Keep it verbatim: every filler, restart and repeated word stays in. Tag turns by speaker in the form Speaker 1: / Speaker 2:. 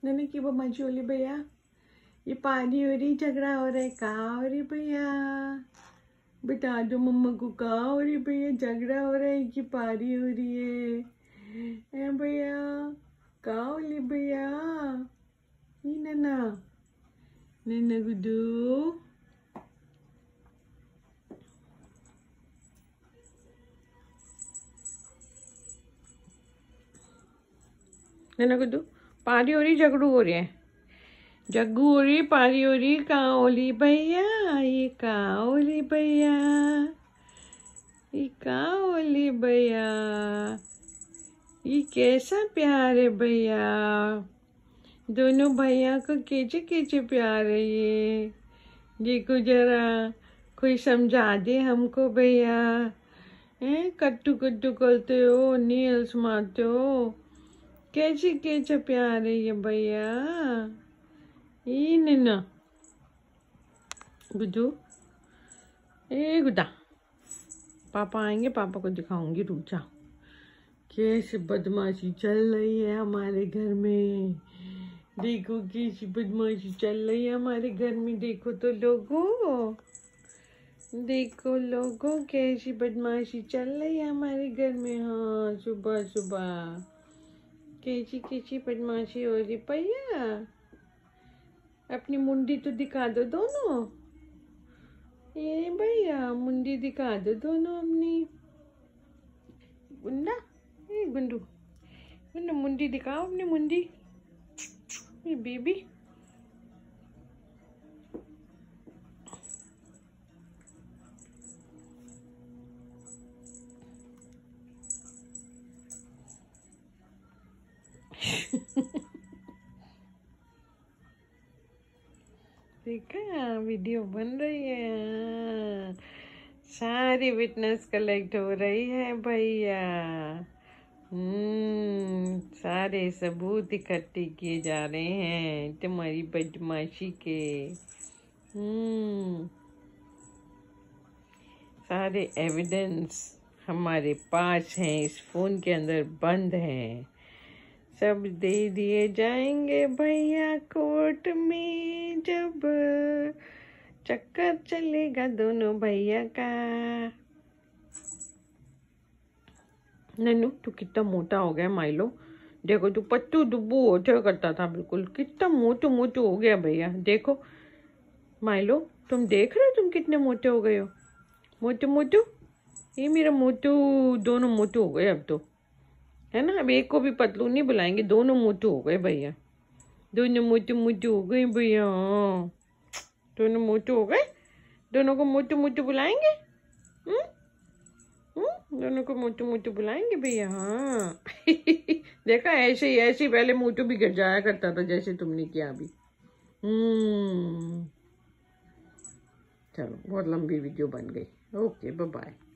Speaker 1: नन्हे की वो मजी होली भैया, ये पानी हो रही, झगड़ा हो रहा है, कहाँ हो रही भैया? बता दो मम्मा को, कहाँ हो रही भैया? झगड़ा हो रहा है कि पानी हो रही है? ए भैया, कहाँ हो रही भैया? ये नन्हा नन्हा गुड्डू, नन्हा गुड्डू, पानी हो रही, झगड़ू हो रही है, जग्गू हो रही, पारी हो रही, कहाँ होली भैया? ये कहाँ होली भैया? ये कहाँ होली भैया? ये कैसा प्यार है भैया? दोनों भैया को कैसे कैसे प्यार है ये? देखो जरा, कोई समझा दे हमको भैया। हैं, कट्टू कट्टू करते हो, नील्स मारते हो, कैसे कैसे प्यार है ये भैया? ये नन्हा गुड्डू, ए गुड्डा, पापा आएंगे, पापा को दिखाऊंगी, रुक जाओ। कैसे बदमाशी चल रही है हमारे घर में, देखो कैसी बदमाशी चल रही है हमारे घर में। देखो तो लोगों, देखो लोगों, कैसी बदमाशी चल रही है हमारे घर में। हाँ, सुबह सुबह कैसी कैसी बदमाशी हो रही भैया। अपनी मुंडी तो दिखा दो दोनों। ये भैया, मुंडी दिखा दो दोनों अपनी। गुंडा, ये गुंडू, गुंडू मुंडी दिखाओ अपनी मुंडी। ये बेबी, देखा वीडियो बन रही है, सारी विटनेस कलेक्ट हो रही है भैया। हम्म सारे सबूत इकट्ठे किए जा रहे हैं तुम्हारी बदमाशी के। हम्म सारे एविडेंस हमारे पास हैं, इस फोन के अंदर बंद हैं, सब दे दिए जाएंगे भैया कोर्ट में, जब चक्कर चलेगा दोनों भैया का। नन्नू, तू कितना मोटा हो गया माइलो, देखो तू पत्तू दुब्बू होते करता था बिल्कुल, कितना मोटू मोटू हो गया भैया। देखो माइलो, तुम देख रहे हो तुम कितने मोटे हो गए हो, मोटू मोटू। ये मेरा मोटू, दोनों मोटू हो गए अब तो, है ना। अब एक को भी पतलू नहीं बुलाएंगे, दोनों मोटू हो गए भैया, दोनों मोटू मोटू हो गए भैया। दोनों मोटू हो गए, दोनों को मोटू मोटू बुलाएंगे। हम्म हम्म दोनों को मोटू मोटू बुलाएंगे भैया। हाँ देखा, ऐसे ही ऐसे ही पहले मोटू भी गिर जाया करता था जैसे तुमने किया अभी। हम्म चलो, बहुत लंबी वीडियो बन गई। Okay, bye bye.